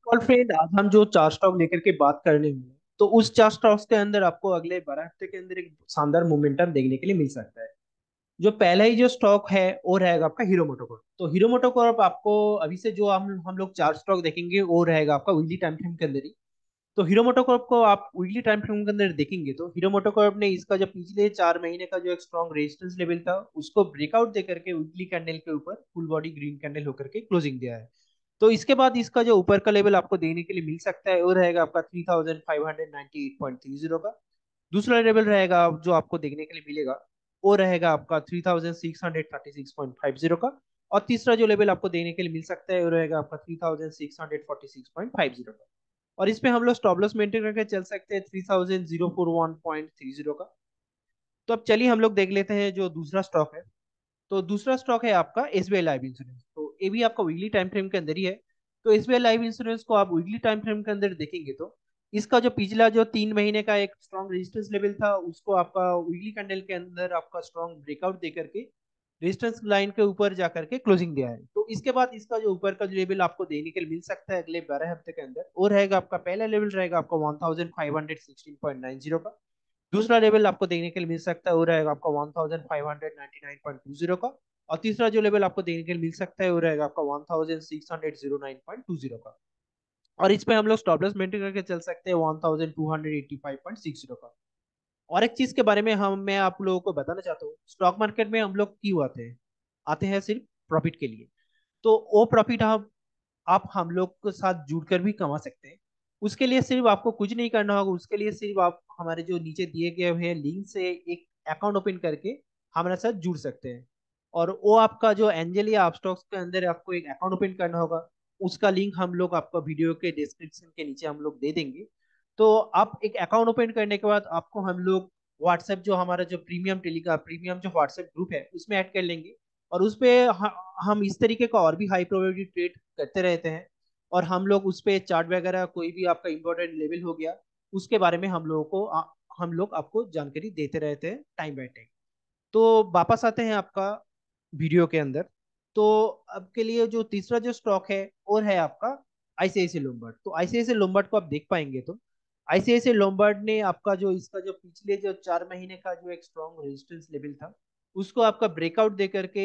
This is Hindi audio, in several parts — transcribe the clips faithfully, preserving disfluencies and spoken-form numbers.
और फ्रेंड, आज हम जो चार स्टॉक लेकर के बात करने वाले हैं, तो उस चार स्टॉक्स के अंदर आपको अगले बारह हफ्ते के अंदर एक शानदार मोमेंटम देखने के लिए मिल सकता है। जो पहला ही जो स्टॉक है वो रहेगा आपका हीरो मोटोकॉर्प। तो हीरो मोटोकॉर्प आपको अभी से जो हम हम लोग चार स्टॉक देखेंगे वो रहेगा आपका वीकली टाइम फ्रेम के अंदर ही। तो हीरो मोटोकॉर्प को आप वीकली टाइम फ्रेम के अंदर देखेंगे तो हीरो मोटोकॉर्प ने इसका जो पिछले चार महीने का जो एक स्ट्रॉन्ग रेजिस्टेंस लेवल था उसको ब्रेकआउट दे करके वीकली कैंडल के ऊपर फुल बॉडी ग्रीन कैंडल होकर के क्लोजिंग दिया है। तो इसके बाद इसका जो ऊपर का लेवल आपको देने के लिए मिल सकता है वो रहेगा आपका three thousand five hundred ninety eight point three zero का। दूसरा लेवल रहेगा जो आपको देखने के लिए मिलेगा वो रहेगा आपका three thousand six hundred thirty six point five zero का। और तीसरा जो लेवल आपको देखने के लिए मिल सकता है वो रहेगा आपका three thousand six hundred forty six point five zero का। और इसमें हम लोग स्टॉप लॉस मेंटेन करके चल सकते हैं three thousand zero four one point three zero का। तो अब चलिए हम लोग देख लेते हैं जो दूसरा स्टॉक है। तो दूसरा स्टॉक है आपका एसबीआई लाइफ इंश्योरेंस। तो ये भी आपका वीकली टाइम फ्रेम के अंदर ही है। तो एसबीआई लाइफ इंश्योरेंस को आप वीकली टाइम फ्रेम के अंदर देखेंगे तो इसका जो पिछला जो तीन महीने का एक स्ट्रॉन्ग रेजिस्टेंस लेवल था उसको आपका वीकली कैंडल के अंदर आपका स्ट्रॉन्ग ब्रेकआउट दे करके रेजिस्टेंस लाइन के ऊपर जा करके क्लोजिंग दिया है। तो इसके बाद इसका जो ऊपर का लेवल आपको देने के लिए मिल सकता है अगले बारह हफ्ते के अंदर वो रहेगा आपका पहला लेवल रहेगा आपका one thousand five hundred sixteen point nine zero का। दूसरा लेवल आपको देखने के लिए मिल सकता है वो रहेगा आपका one thousand five hundred ninety nine point two zero का। और तीसरा जो लेवल आपको देखने के लिए मिल सकता है वो रहेगा आपका one thousand six hundred zero nine point two zero का। और इस पे हम लोग स्टॉप लॉस मेंटेन करके चल सकते हैं one thousand two hundred eighty five point six zero का। और एक चीज के बारे में हम मैं आप लोगों को बताना चाहता हूँ, स्टॉक मार्केट में हम लोग क्यों आते हैं? आते हैं सिर्फ प्रॉफिट के लिए। तो वो प्रॉफिट हम आप हम लोग के साथ जुड़कर भी कमा सकते हैं। उसके लिए सिर्फ आपको कुछ नहीं करना होगा, उसके लिए सिर्फ आप हमारे जो नीचे दिए गए हुए लिंक से एक अकाउंट ओपन करके हमारे साथ जुड़ सकते हैं। और वो आपका जो एंजल या अपस्टॉक्स के अंदर आपको एक अकाउंट ओपन करना होगा। उसका लिंक हम लोग आपका वीडियो के डिस्क्रिप्शन के नीचे हम लोग दे देंगे। तो आप एक अकाउंट ओपन करने के बाद आपको हम लोग व्हाट्सएप जो हमारा जो प्रीमियम टेलीग्राम प्रीमियम जो व्हाट्सएप ग्रुप है उसमें ऐड कर लेंगे। और उस पे ह- हम इस तरीके का और भी हाई प्रोबेबिलिटी ट्रेड करते रहते हैं। और हम लोग उस पे चार्ट वगैरह कोई भी आपका इंपॉर्टेंट लेवल हो गया उसके बारे में हम लोगों को आ, हम लोग आपको जानकारी देते रहते हैं टाइम बाय टाइम। तो वापस आते हैं आपका वीडियो के अंदर। तो अब के लिए जो तीसरा जो स्टॉक है और है आपका आईसीआईसीआई लोम्बार्ड। तो आईसीआईसीआई लोम्बार्ड को आप देख पाएंगे तो आईसीआईसीआई लोम्बार्ड ने आपका जो इसका जो पिछले जो चार महीने का जो एक स्ट्रॉन्ग रेजिस्टेंस लेवल था उसको आपका ब्रेकआउट दे करके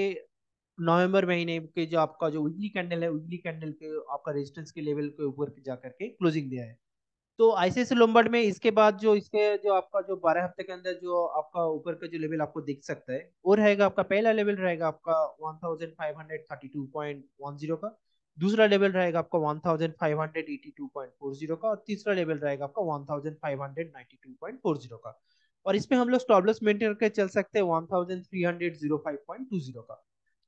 नवंबर महीने के जो आपका जो वीकली कैंडल है वीकली कैंडल के आपका रेजिस्टेंस के लेवल के ऊपर जा करके क्लोजिंग दिया है। तो आईसीआईसीआई लोम्बार्ड में इसके बाद जो इसके जो आपका जो बारह हफ्ते के अंदर जो आपका ऊपर का जो लेवल आपको दिख सकता है वो रहेगा आपका पहला लेवल रहेगा आपका one thousand five hundred thirty two point one zero का। दूसरा लेवल रहेगा आपका one thousand five hundred eighty two point four zero का। और तीसरा लेवल रहेगा आपका one thousand five hundred ninety two point four zero का। और इसमें हम लोग स्टॉप लॉस मेंटेन करके चल सकते हैं one thousand three hundred zero five point two zero का।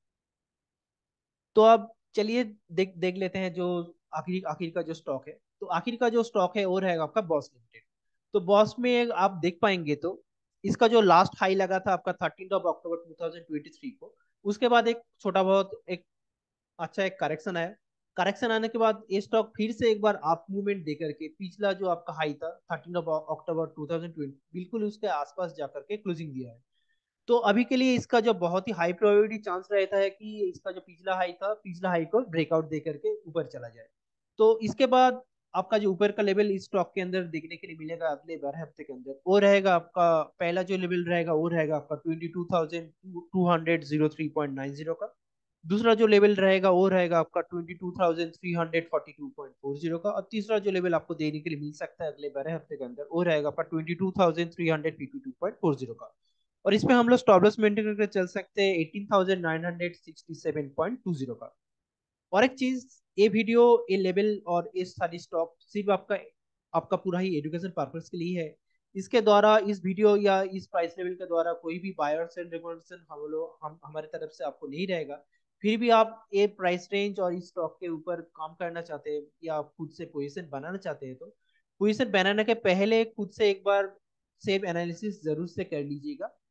तो अब चलिए देख देख लेते हैं जो आखिरी आखिर का जो स्टॉक है। तो आखिर का जो स्टॉक है वो रहेगा आपका बॉस लिमिटेड। तो बॉस में आप देख पाएंगे तो इसका जो लास्ट हाई लगा था आपका thirteen of October two thousand twenty three को। उसके बाद एक छोटा बहुत एक अच्छा एक करेक्शन आया। करेक्शन आने के बाद ये स्टॉक फिर से एक बार अप मूवमेंट दे करके पिछला जो आपका हाई था thirteen of October two thousand twenty बिल्कुल उसके आसपास जाकर के क्लोजिंग दिया है। तो अभी के लिए इसका जो बहुत ही हाई प्रोबेबिलिटी चांस रहता है कि इसका जो पिछला हाई था पिछला हाई को ब्रेकआउट दे करके ऊपर चला जाए। तो इसके बाद आपका जो ऊपर का लेवल इस स्टॉक के अंदर देखने के लिए मिलेगा अगले बारह हफ्ते के अंदर वो रहेगा आपका पहला जो लेवल रहेगा वो रहेगा आपका twenty two thousand two hundred zero three point nine zero का। दूसरा जो लेवल रहेगा वो रहेगा आपका twenty two thousand three hundred forty two point four zero का। और तीसरा जो लेवल आपको देने के लिए मिल सकता है अगले बारह हफ्ते के अंदर वो रहेगा आपका twenty two thousand three hundred fifty two point four zero का। और इसमें हम लोग स्टॉप लॉस मेंटेन करके चल सकते हैं eighteen thousand nine hundred sixty seven point two zero का। और एक चीज, ये वीडियो ये लेवल और ये सारी स्टॉक सिर्फ आपका आपका पूरा ही एजुकेशन पर्पस के लिए है। इसके द्वारा इस वीडियो या इस प्राइस लेवल के द्वारा कोई भी बायर्स एंड रिकमेंडेशन हम लोग हम हमारे तरफ से आपको नहीं रहेगा। फिर भी आप ये प्राइस रेंज और इस स्टॉक के ऊपर काम करना चाहते हैं या आप खुद से पोजीशन बनाना चाहते हैं तो पोजीशन बनाने के पहले खुद से एक बार सेम एनालिसिस जरूर से कर लीजिएगा।